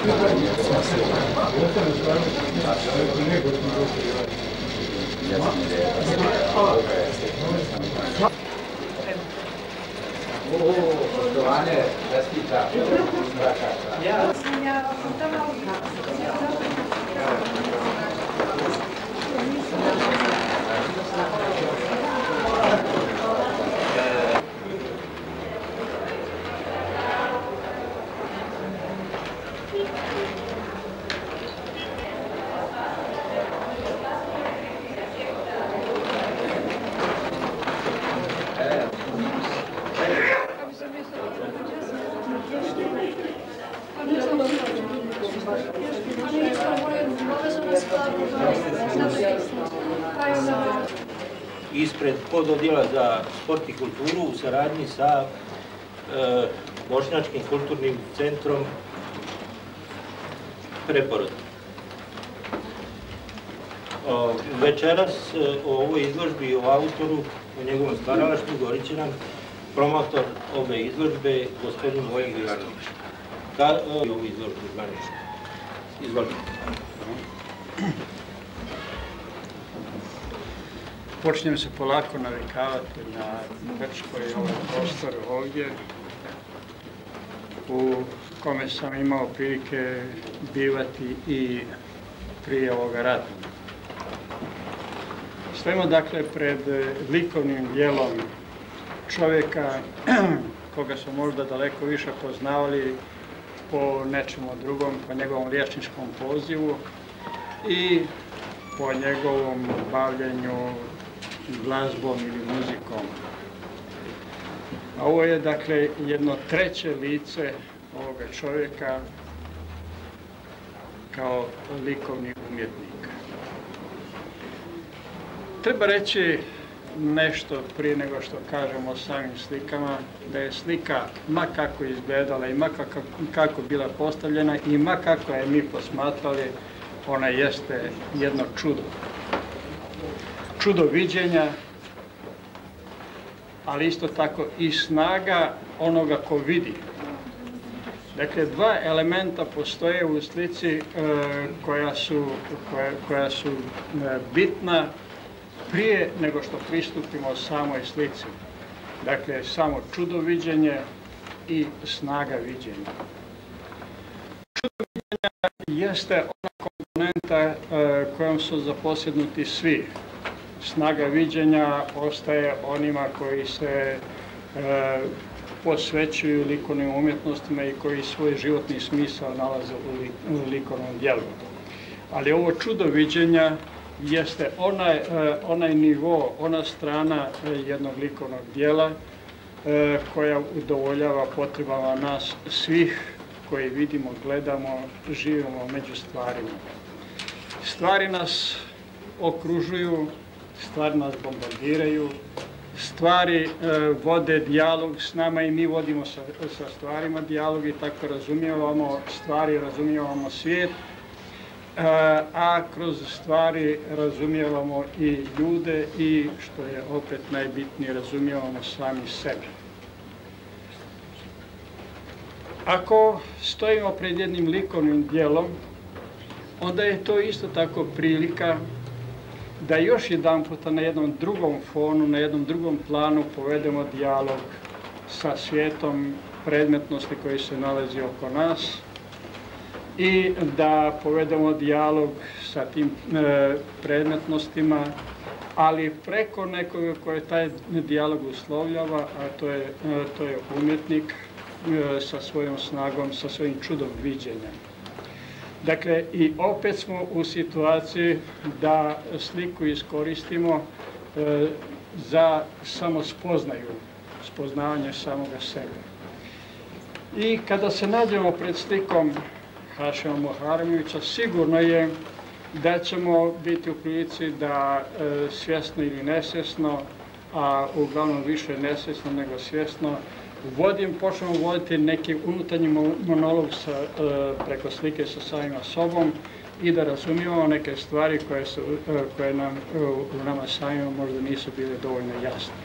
Poštovanje, čestita. Ja sam tamo. Ispred pododjela za sport i kulturu u saradnji sa Bošnjačkim kulturnim centrom Preporod. Večeras o ovoj izložbi i o autoru, o njegovom stvaralaštvu govorit će nam promotor ove izložbe, gospodin Vojen Gilanović. Ovu izložbu zvanično. Izvolite. Počinjem se polako navikavati na Grčko i ovaj prostor ovdje u kome sam imao prilike bivati i prije ovoga rata. Stojimo dakle pred likovnim dijelom čovjeka koga smo možda daleko više poznavali po nečemu drugom, po njegovom liječničkom pozivu i po njegovom bavljenju glazbom ili muzikom. A ovo je dakle jedno treće lice ovoga čovjeka kao likovni umjetnik. Treba reći nešto prije nego što kažemo o samim slikama, da je slika ma kako izgledala i ma kako bila postavljena i ma kako je mi posmatrali, ona jeste jedno čudo. Čudo viđenja, ali isto tako i snaga onoga ko vidi. Dakle, dva elementa postoje u slici koja su bitna prije nego što pristupimo samoj slici. Dakle, samo čudo viđenje i snaga viđenja. Čudo viđenja jeste ona komponenta kojom su zaposjednuti svi. Snaga viđenja ostaje onima koji se posvećuju likovnim umjetnostima i koji svoj životni smisao nalaze u likovnom djelu. Ali ovo čudo viđenja jeste onaj nivo, ona strana jednog likovnog djela koja udovoljava potrebama nas svih koji vidimo, gledamo, živimo među stvarima. Stvari nas okružuju, stvari nas bombardiraju, stvari vode dijalog s nama i mi vodimo sa stvarima dijalog i tako razumijevamo stvari, razumijevamo svijet, a kroz stvari razumijevamo i ljude i, što je opet najbitnije, razumijevamo sami sebe. Ako stojimo pred jednim likovnim djelom, onda je to isto tako prilika da još jedan puta na jednom drugom fonu, na jednom drugom planu povedemo dijalog sa svijetom predmetnosti koji se nalazi oko nas i da povedemo dijalog sa tim predmetnostima, ali preko nekoga koje taj dijalog uslovljava, a to je umjetnik sa svojom snagom, sa svojim čudom viđenja. Dakle, i opet smo u situaciji da sliku iskoristimo za samospoznaju, spoznavanje samoga sebe. I kada se nađemo pred slikom Hašima Muharemovića, sigurno je da ćemo biti u prilici da svjesno ili nesvjesno, a uglavnom više nesvjesno nego svjesno, počnemo voditi neki unutarnji monolog preko slike sa samima sobom i da razumijemo neke stvari koje nam u nama samima možda nisu bile dovoljno jasne.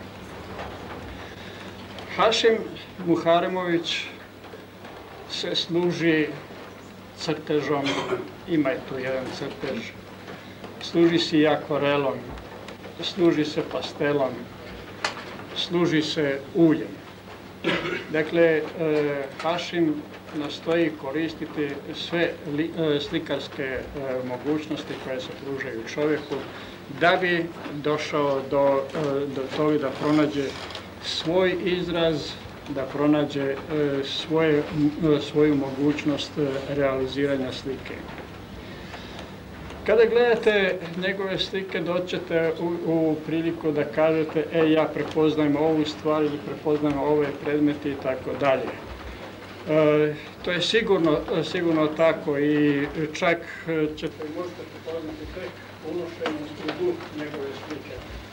Hašim Muharemović se služi crtežom, ima je tu jedan crtež, služi se i akvarelom, služi se pastelom, služi se uljem. Dakle, Hašim nastoji koristiti sve slikarske mogućnosti koje se pružaju čovjeku da bi došao do toga da pronađe svoj izraz, da pronađe svoju mogućnost realiziranja slike. Kada gledate njegove slike, doćete u priliku da kažete ja prepoznajem ovu stvar ili prepoznajem ove predmete i tako dalje. To je sigurno tako i čak možete prepoznati tek unošenjem u duh njegove slike.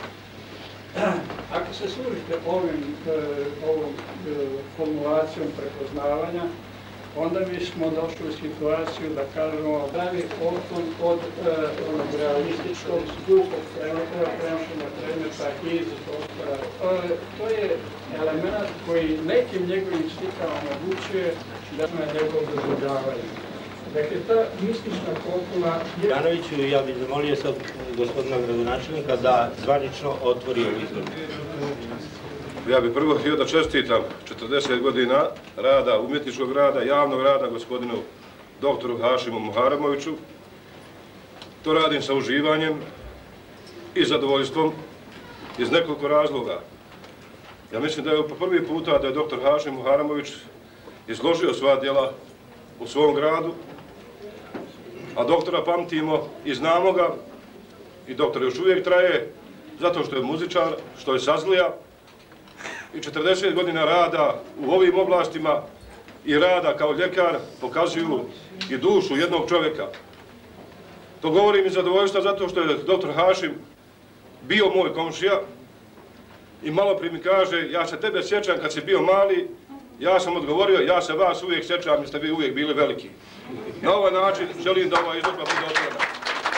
Ako se služite ovom formulacijom prepoznavanja, onda bismo došli u situaciju da kažemo pravi otklon od realističkog skupog prenošenja predmeta iz prostora. To je element koji nekim njegovim slikama omogućuje da na njegovo doživljavanje. Dakle, ta mistična potpuna... Janoviću, ja bih zamolio sad gospodina gradonačelnika da zvanično otvori ovu izložbu. Ja bih prvo htio da čestitam 40 godina rada, umjetničkog rada, javnog rada gospodinu doktoru Hašimu Muharemoviću. To radim sa uživanjem i zadovoljstvom iz nekoliko razloga. Ja mislim da je po prvi puta da je doktor Hašim Muharemović izložio sva djela u svom gradu, a doktora pamtimo i znamo ga, i doktor još uvijek traje, zato što je muzičar, što je sazlija, i 40 godina rada u ovim oblastima i rada kao ljekar pokazuju i dušu jednog čovjeka. To govorim iz zadovoljstva zato što je doktor Hašim bio moj komšija i malo prije mi kaže, ja se tebe sjećam kad si bio mali, ja sam odgovorio, ja se vas uvijek sjećam jer ste vi uvijek bili veliki. Na ovaj način želim da ova izložba bude otvorena.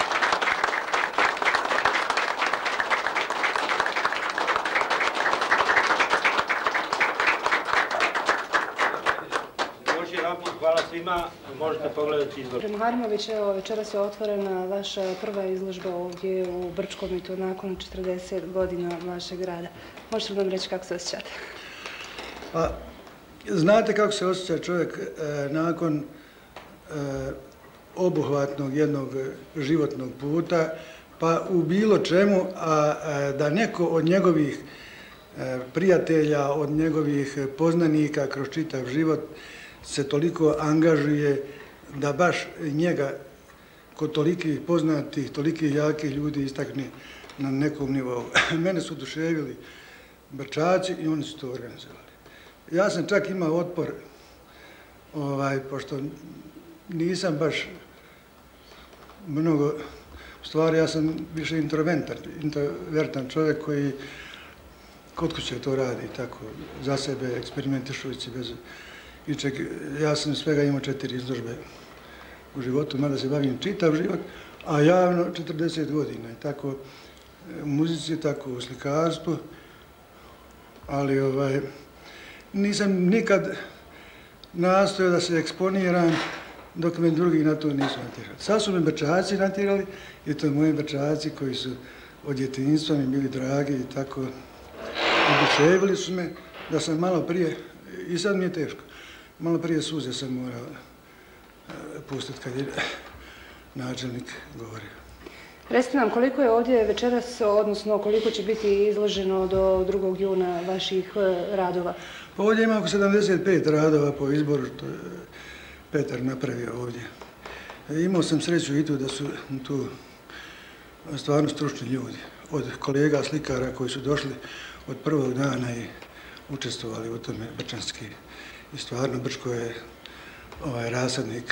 Hvala svima, možete pogledati izložbu. Muharemović, evo večeras je otvorena vaša prva izložba ovdje u Brčkom i to nakon 40 godina vašeg rada. Možete li nam reći kako se osjećate? Pa, znate kako se osjeća čovjek nakon obuhvatnog jednog životnog puta, pa u bilo čemu, a da neko od njegovih prijatelja, od njegovih poznanika kroz čitav život se toliko angažuje da baš njega kod tolikih poznatih, tolikih jakih ljudi istakne na nekom nivou. Mene su oduševili Brčaci i oni su to organizovali. Ja sam čak imao otpor, pošto nisam baš mnogo stvari, ja sam više introvertan čovjek koji kod kuće to radi, tako, za sebe eksperimentišujući bez ičeg. Ja sam svega imao 4 izložbe u životu, mada se bavim čitav život, a javno 40 godina. Tako u muzici, tako u slikarstvu, ali nisam nikad nastojao da se eksponiram dok me drugi na to nisu natjerali. Sad su me Brčaci natjerali i to moji Brčaci koji su od djetinjstva mi bili dragi i tako oduševili su me da sam malo prije, i sad mi je teško, malo prije suze sam morao pustiti kad je načelnik govorio. Recite nam koliko je ovdje večeras, odnosno koliko će biti izloženo do 2. juna vaših radova? Pa ovdje ima oko 75 radova po izboru, što je Petar napravio ovdje. Imao sam sreću i tu da su tu stvarno stručni ljudi, od kolega slikara koji su došli od prvog dana i učestvovali u tome brčanski. I stvarno Brčko je rasadnik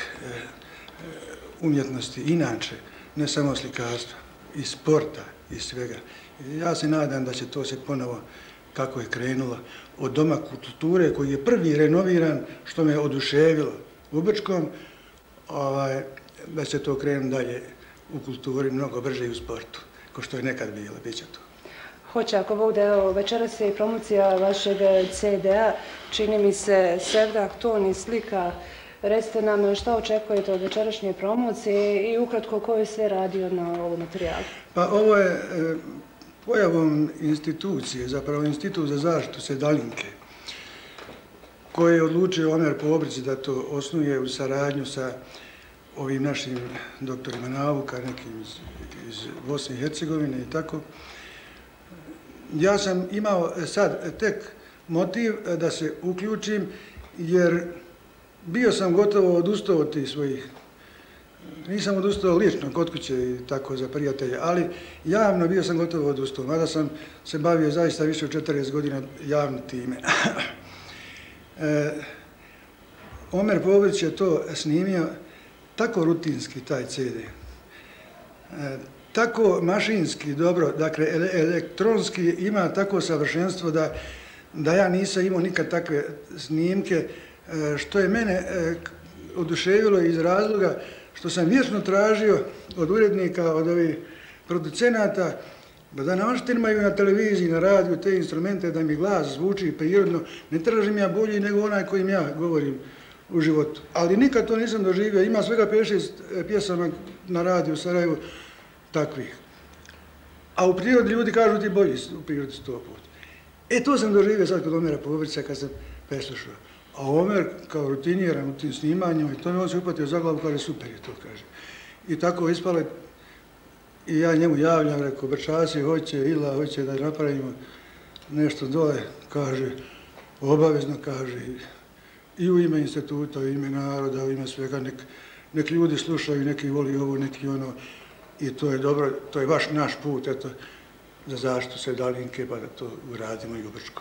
umjetnosti, inače, ne samo slikarstva, i sporta, i svega. Ja se nadam da će to se ponovo, kako je krenulo, od Doma kulture koji je prvi renoviran, što me oduševilo u Brčkom, da će to krenuti dalje u kulturi mnogo brže i u sportu, kao što je nekad bilo, bit će to. Hoće, ako Bog da, evo, večeras je i promocija vašeg CD-a, čini mi se Sevdah, ton i slika Recite nam šta očekujete od večerašnje promocije i ukratko ko je sve radio na ovom materijalu. Pa ovo je pojavom institucije, zapravo Institut za zaštitu sedalinke, koji je odlučio Omer Pobrić da to osnuje u saradnju sa ovim našim doktorima nauka, nekim iz Bosne i Hercegovine i tako. Ja sam imao sad tek motiv da se uključim, jer bio sam gotovo odustao od tih svojih, nisam odustao lično kod kuće i tako za prijatelje, ali javno bio sam gotovo odustao, mada sam se bavio zaista više od 40 godina javno time. Omer Pobrić je to snimio tako rutinski, taj CD, tako mašinski dobro, dakle elektronski ima tako savršenstvo da ja nisam imao nikad takve snimke, što je mene oduševilo iz razloga što sam vječno tražio od urednika, od ovih producenata, da naoštimaju na televiziji, na radiju te instrumente, da mi glas zvuči prirodno. Ne tražim ja bolji nego onaj kojim ja govorim u životu. Ali nikad to nisam doživio. Ima svega 5-6 pjesama na radiju u Sarajevu takvih. A u prirodi ljudi kažu ti bolji u prirodi 100 puta. To sam doživio sad kod Omera Pobrića kad sam preslušao. A Omer kao rutiniran u tim snimanjima i to mi on se upatio za glavu, kaže super je to, kaže. I tako ispalo i ja njemu javljam, rekao, Brčasi hoće, Ila hoće da napravimo nešto dole, kaže, obavezno, kaže, i u ime instituta, u ime naroda, u ime svega, nek ljudi slušaju, neki voli ovo, neki ono, i to je dobro, to je baš naš put, eto, za zaštitu sedalinke, pa da to uradimo i u Brčkom.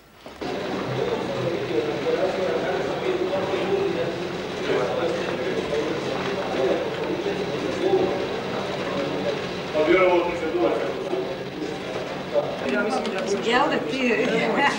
Jel da ti?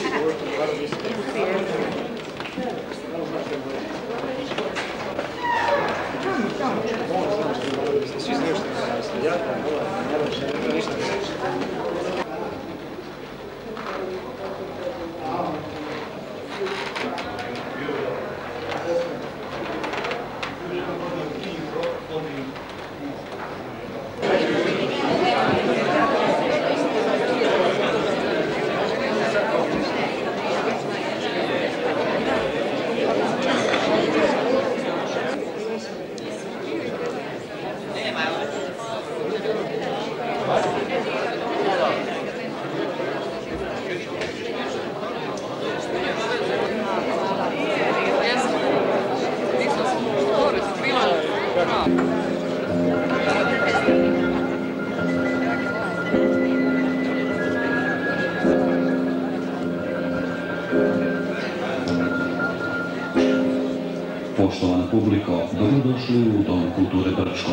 Poštovana publiko, dobrodošli u Dom kulture Brčko.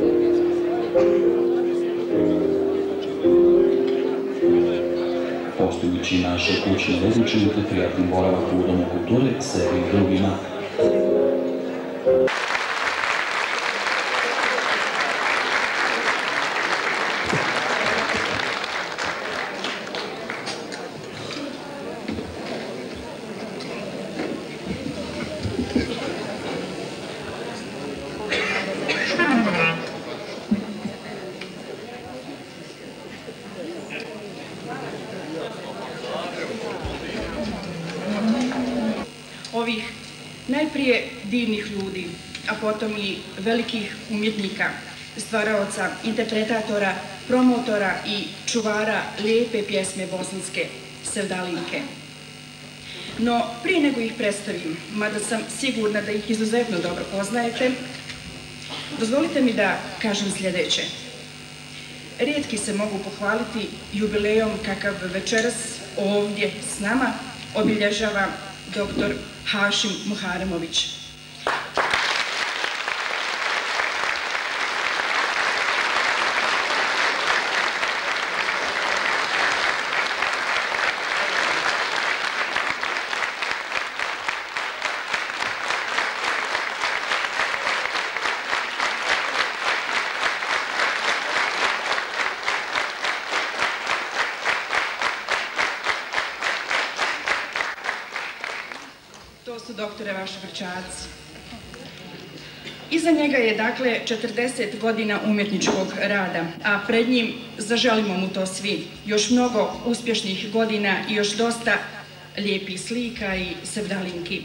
Poštujući naše kućne veze, činite prijatni boravak u Domu kulture sebi i drugima. Ovih najprije divnih ljudi, a potom i velikih umjetnika, stvaraoca, interpretatora, promotora i čuvara lijepe pjesme bosanske sevdalinke. No, prije nego ih predstavim, mada sam sigurna da ih izuzetno dobro poznajete, dozvolite mi da kažem sljedeće. Rijetki se mogu pohvaliti jubilejom kakav večeras ovdje s nama obilježava dr. Hašim Muharemović. To su doktore vaši Brčaci. Iza njega je dakle 40 godina umjetničkog rada, a pred njim, zaželimo mu to svi, još mnogo uspješnih godina i još dosta lijepih slika i sevdalinki.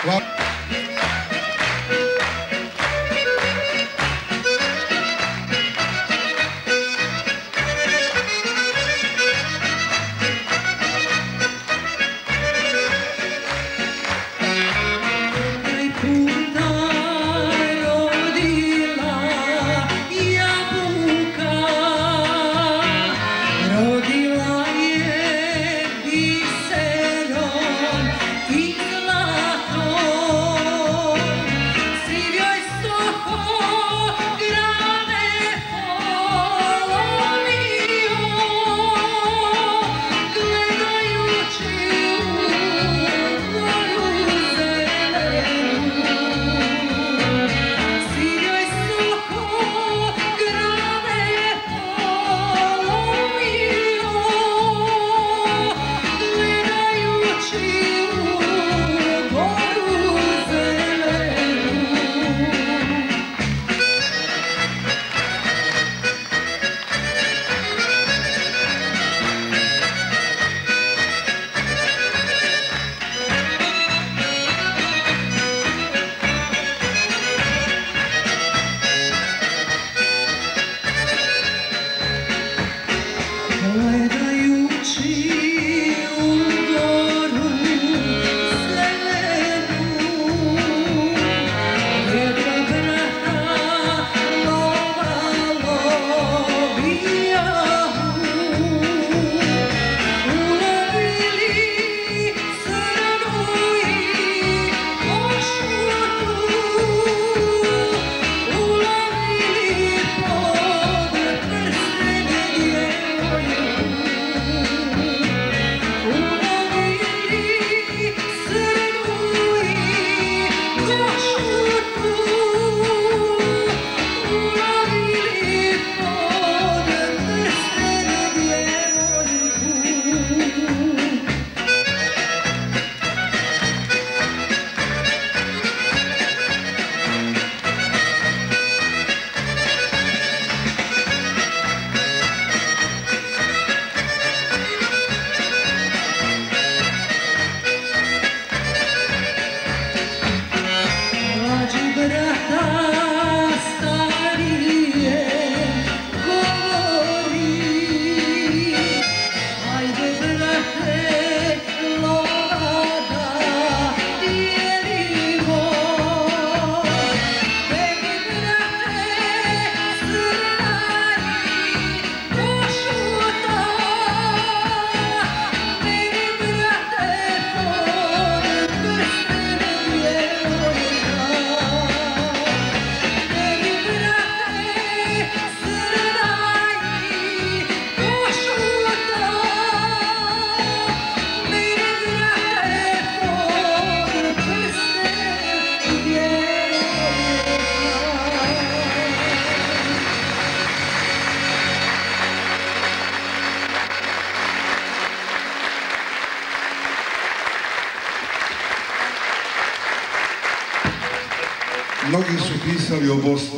Mnogi su pisali o Bosni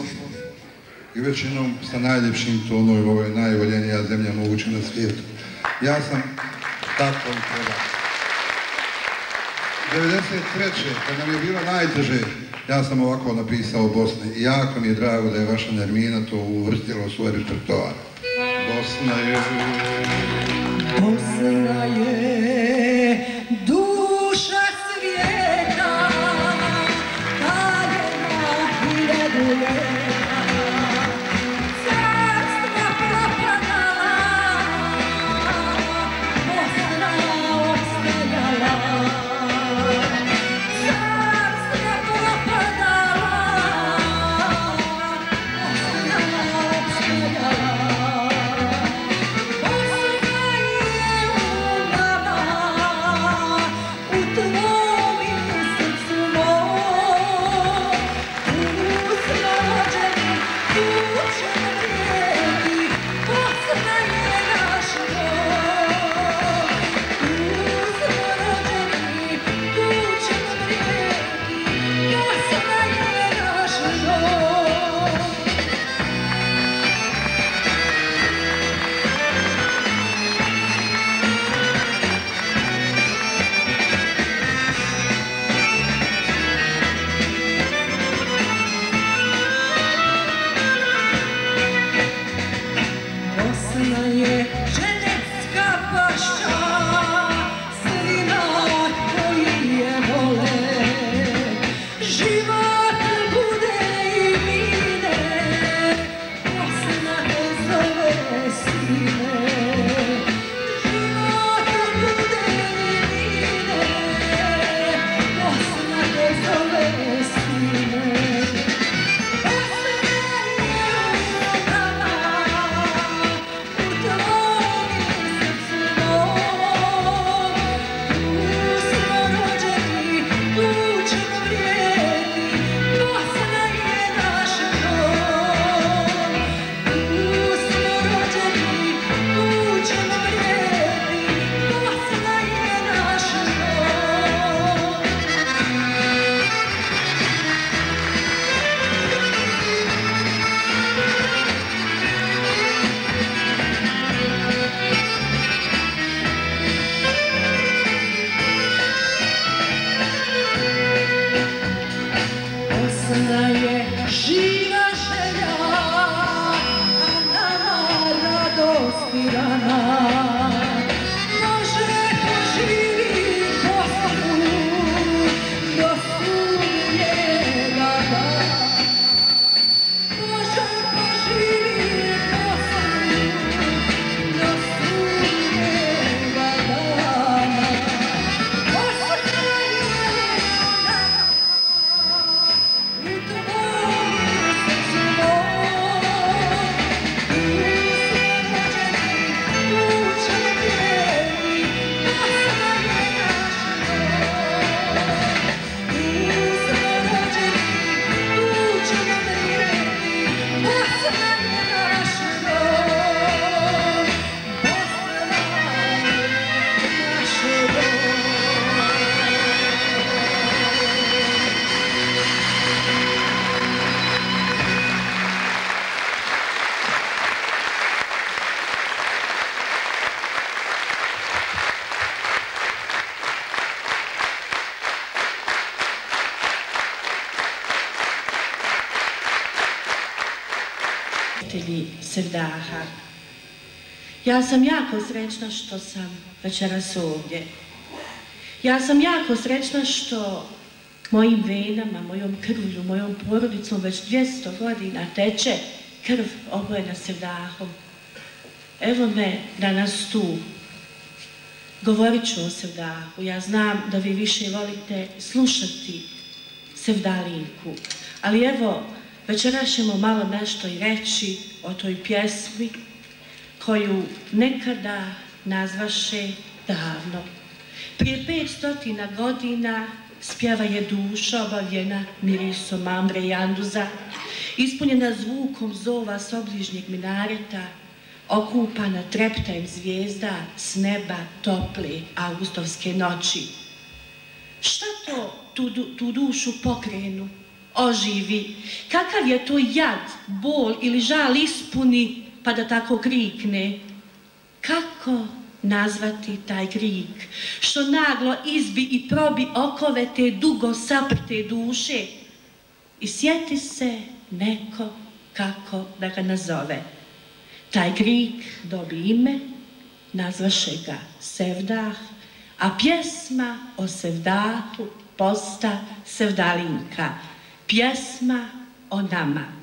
i većinom sa najljepšim tonovima, ovo je najvoljenija zemlja moguća na svijetu. Ja sam tako i predao. 1993. kad nam je bilo najteže, ja sam ovako napisao o Bosni i jako mi je drago da je vaša Nermina to uvrstila u svoj repertoar. Bosna je duša svijeta, kaljena hiljadu ljeta, carstva propadala, Bosna opstajala. Carstva propadala, Bosna opstajala. Bosna je u nama, sevdaha. Ja sam jako srećna što sam večeras ovdje. Ja sam jako srećna što mojim venama, mojom krvlju, mojom porodicom već 200 godina teče krv obojena sevdahom. Evo me danas tu. Govorit ću o sevdahu. Ja znam da vi više volite slušati sevdalinku. Ali evo, večeras ćemo malo nešto i reći o toj pjesmi koju nekada nazvaše davno. Prije 500 godina spjeva je duša obavljena mirisom ambre i anduza, ispunjena zvukom zova s obližnjeg minareta, okupana treptajem zvijezda s neba tople augustovske noći. Šta to tu dušu pokrenu, oživi? Kakav je to jad, bol ili žal ispuni pa da tako krikne? Kako nazvati taj krik što naglo izbi i probi okove te dugo saprte duše i sjeti se neko kako da ga nazove? Taj krik dobi ime, nazvaše ga sevdah, a pjesma o sevdahu posta sevdalinka, pjesma o nama.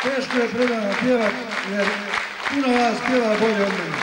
Teško je pred vama pjevat, jer puno vas pjeva bolje od mene.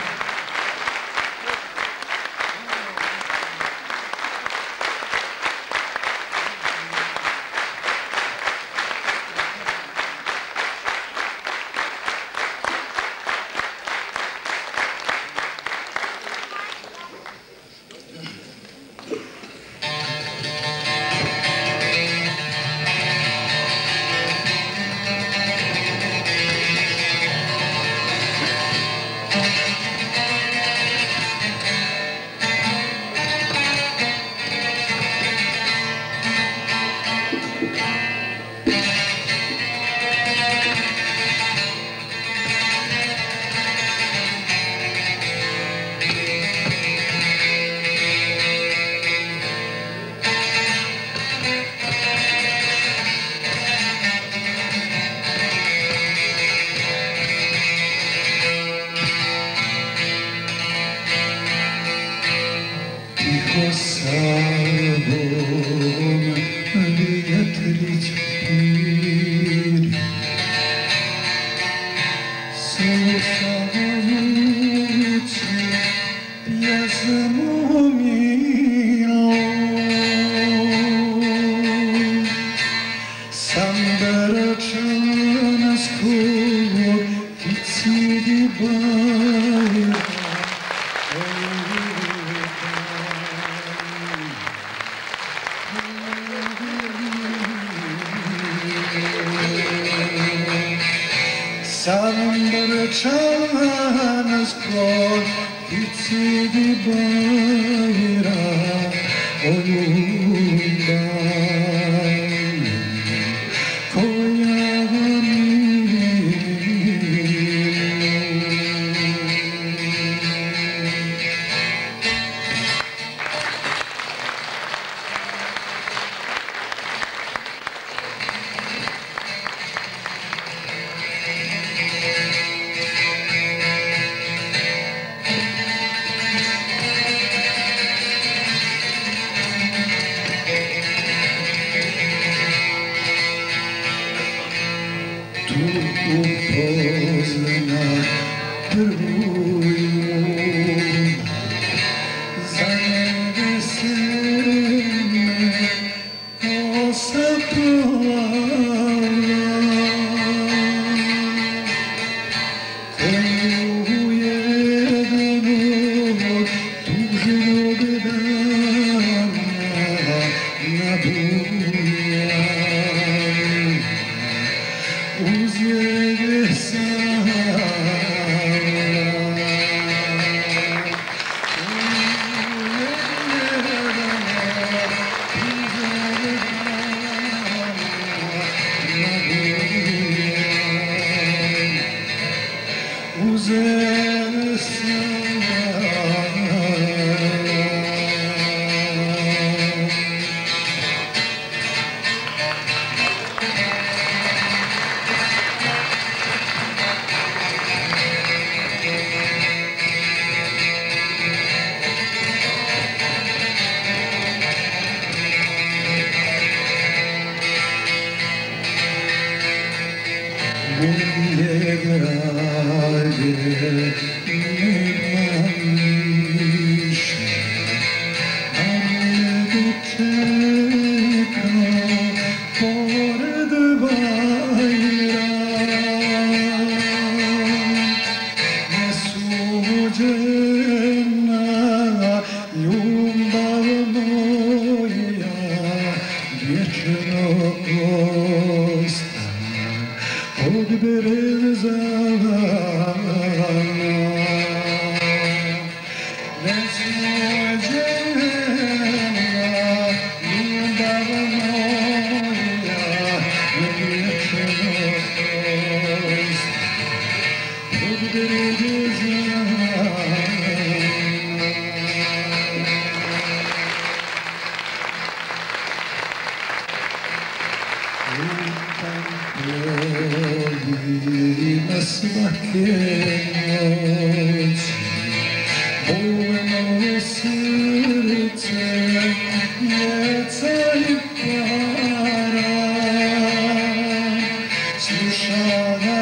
Slušala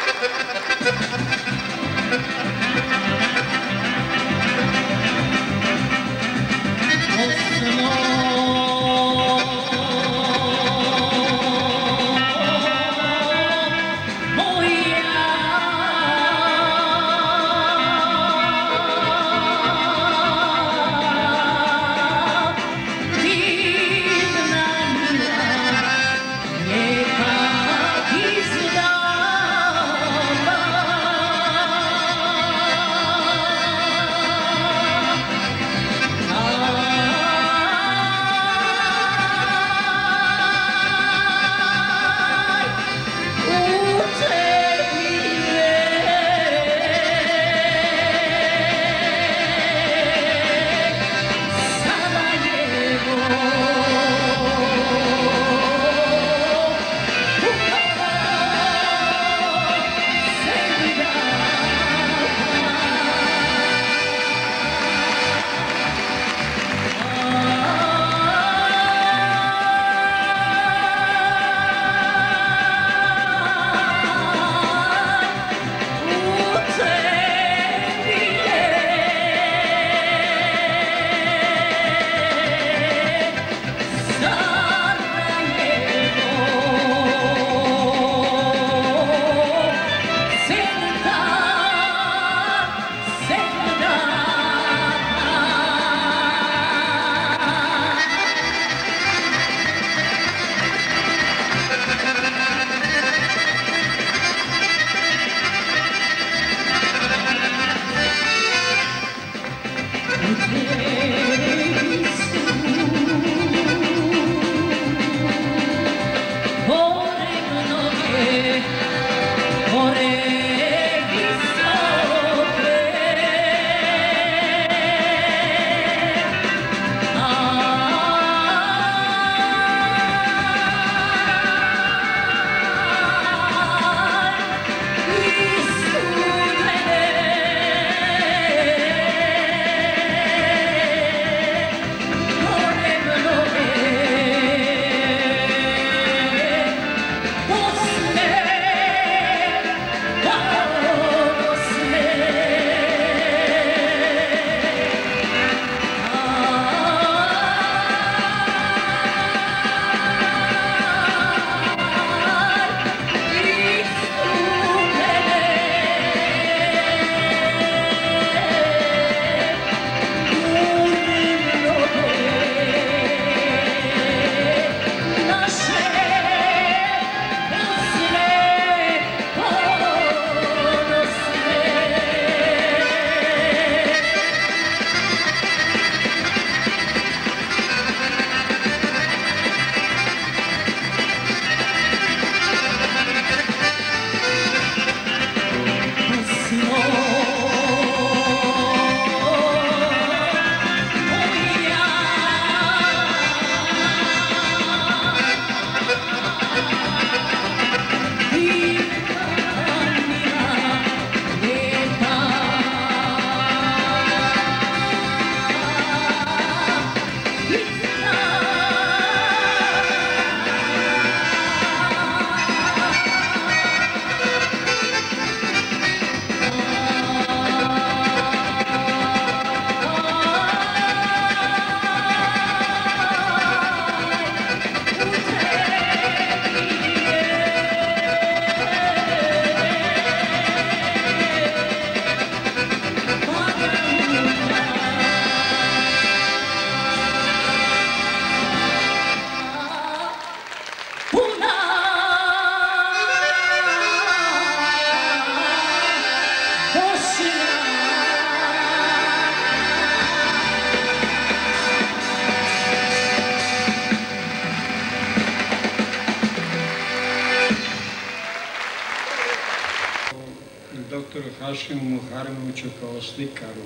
doktoru Hašimu Muharemoviću kao slikaru.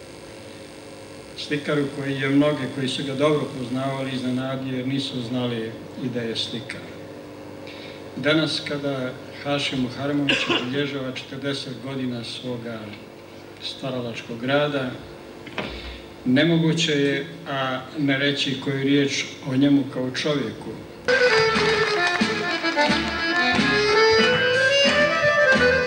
Slikaru koji je mnoge koji su ga dobro poznavali iznenadio jer nisu znali i da je slikar. Danas kada Hašim Muharemović obilježava 40 godina svoga stvaralačkog rada, nemoguće je, a ne reći koju riječ o njemu kao čovjeku.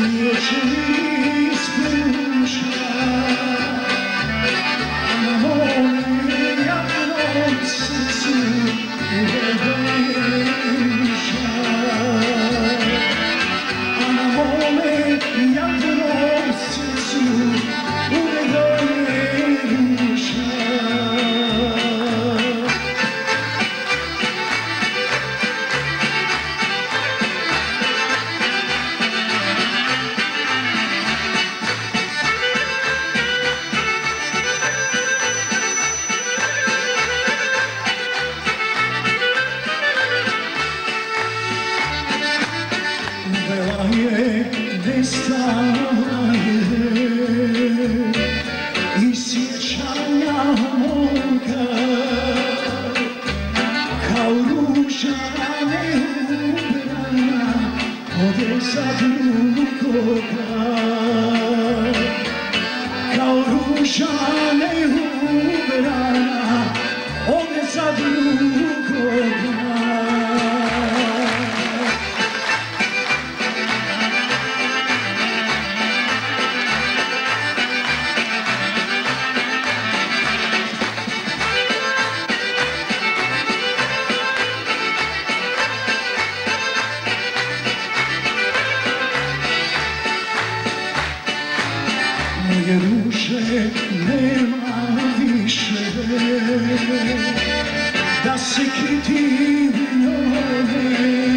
Da se kriti njome